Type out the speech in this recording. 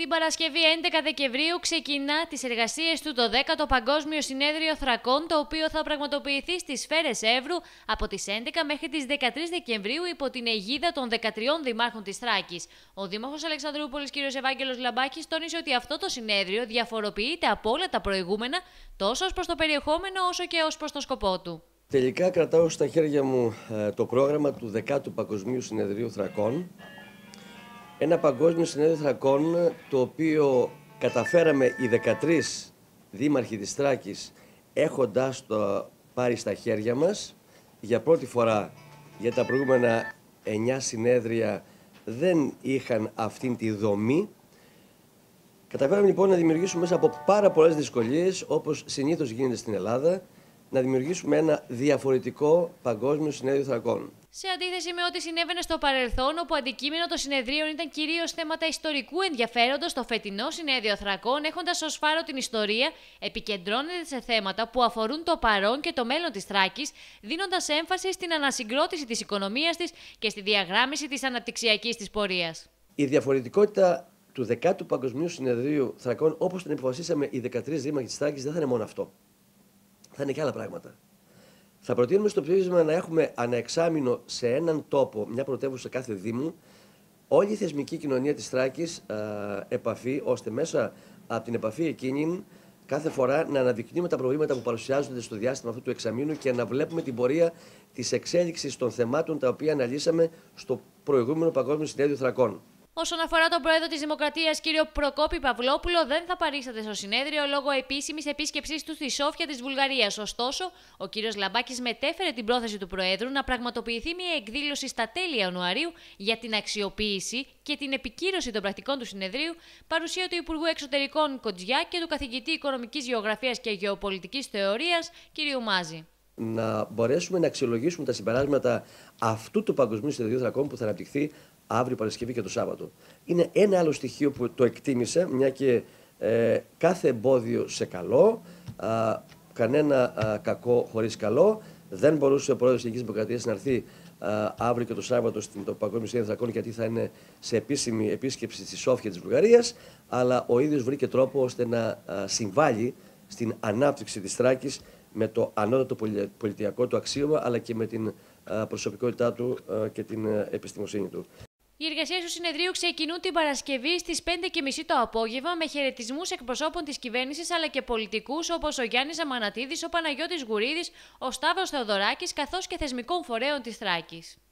Την Παρασκευή 11 Δεκεμβρίου ξεκινά τις εργασίες του το 10ο Παγκόσμιο Συνέδριο Θρακών, το οποίο θα πραγματοποιηθεί στις Σφαίρες Εύρου από τις 11 μέχρι τις 13 Δεκεμβρίου υπό την αιγίδα των 13 Δημάρχων της Θράκης. Ο Δήμαρχος Αλεξανδρούπολης κ. Ευάγγελος Λαμπάκης τόνισε ότι αυτό το συνέδριο διαφοροποιείται από όλα τα προηγούμενα τόσο ως προς το περιεχόμενο όσο και ως προς το σκοπό του. Τελικά κρατάω στα χέρια μου το πρόγραμμα του 10ου Παγκοσμίου Συνεδρίου Θρακών. Ένα παγκόσμιο συνέδριο Θρακών, το οποίο καταφέραμε οι 13 δήμαρχοι της Θράκης έχοντας το πάρει στα χέρια μας. Για πρώτη φορά, για τα προηγούμενα 9 συνέδρια δεν είχαν αυτήν τη δομή. Καταφέραμε λοιπόν να δημιουργήσουμε μέσα από πάρα πολλές δυσκολίες, όπως συνήθως γίνεται στην Ελλάδα, να δημιουργήσουμε ένα διαφορετικό παγκόσμιο συνέδριο Θρακών. Σε αντίθεση με ό,τι συνέβαινε στο παρελθόν, όπου αντικείμενο των συνεδρίων ήταν κυρίως θέματα ιστορικού ενδιαφέροντος, το φετινό συνέδριο Θρακών, έχοντας ως φάρο την ιστορία, επικεντρώνεται σε θέματα που αφορούν το παρόν και το μέλλον της Θράκης, δίνοντας έμφαση στην ανασυγκρότηση της οικονομίας της και στη διαγράμμιση της αναπτυξιακής της πορείας. Η διαφορετικότητα του 10ου Παγκοσμίου Συνεδρίου Θρακών, όπως την αποφασίσαμε οι 13 δήμαρχοι της Θράκης, δεν θα είναι μόνο αυτό. Θα είναι και άλλα πράγματα. Θα προτείνουμε στο ψήφισμα να έχουμε αναεξάμηνο σε έναν τόπο, μια πρωτεύουσα κάθε Δήμου, όλη η θεσμική κοινωνία της Θράκης επαφή, ώστε μέσα από την επαφή εκείνη κάθε φορά να αναδεικνύουμε τα προβλήματα που παρουσιάζονται στο διάστημα αυτού του εξαμήνου και να βλέπουμε την πορεία της εξέλιξης των θεμάτων τα οποία αναλύσαμε στο προηγούμενο Παγκόσμιο Συνέδριο Θρακών. Όσον αφορά τον πρόεδρο της Δημοκρατίας, κ. Προκόπη Παυλόπουλο, δεν θα παρίσταται στο συνέδριο λόγω επίσημης επίσκεψής του στη Σόφια της Βουλγαρίας. Ωστόσο, ο κ. Λαμπάκης μετέφερε την πρόθεση του Προέδρου να πραγματοποιηθεί μια εκδήλωση στα τέλη Ιανουαρίου για την αξιοποίηση και την επικύρωση των πρακτικών του συνεδρίου, παρουσία του Υπουργού Εξωτερικών Κοντζιά και του καθηγητή Οικονομικής Γεωγραφίας και Γεωπολιτικής Θεωρίας, κ. Μάζη. Να μπορέσουμε να αξιολογήσουμε τα συμπεράσματα αυτού του Παγκοσμίου Συνεδρίου Θρακών που θα αναπτυχθεί αύριο Παρασκευή και το Σάββατο. Είναι ένα άλλο στοιχείο που το εκτίμησε, μια και κάθε εμπόδιο σε καλό, κανένα κακό χωρίς καλό. Δεν μπορούσε ο πρόεδρος της Ελληνικής Δημοκρατίας να έρθει αύριο και το Σάββατο στο Παγκόσμιο Συνέδριο Θρακών, γιατί θα είναι σε επίσημη επίσκεψη στη Σόφια της Βουλγαρίας, αλλά ο ίδιος βρήκε τρόπο ώστε να συμβάλλει στην ανάπτυξη της Θράκης με το ανώτατο πολιτιακό του αξίωμα, αλλά και με την προσωπικότητά του και την επιστημοσύνη του. Οι εργασίες του συνεδρίου ξεκινούν την Παρασκευή στις 5:30 το απόγευμα με χαιρετισμούς εκπροσώπων της κυβέρνησης αλλά και πολιτικούς όπως ο Γιάννης Αμανατίδης, ο Παναγιώτης Γουρίδης, ο Σταύρος Θεοδωράκης καθώς και θεσμικών φορέων της Θράκης.